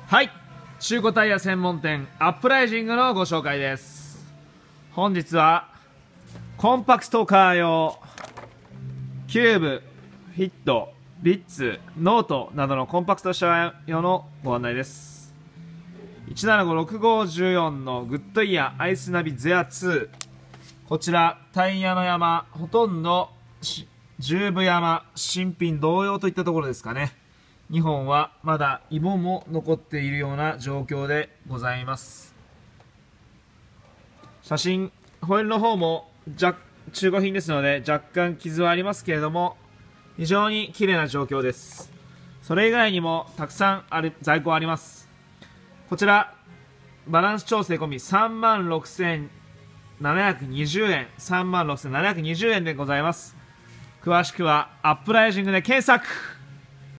はい、中古タイヤ専門店アップライジングのご紹介です。本日はコンパクトカー用キューブ、フィット、ビッツ、ノートなどのコンパクト車用のご案内です。1756514のグッドイヤーアイスナビゼア2、こちらタイヤの山ほとんど10部山、新品同様といったところですかね。2本はまだイボも残っているような状況でございます。写真、ホイールの方も中古品ですので若干傷はありますけれども、非常に綺麗な状況です。それ以外にもたくさん在庫あります。こちらバランス調整込み36,720円、36,720円でございます。詳しくはアップライジングで検索。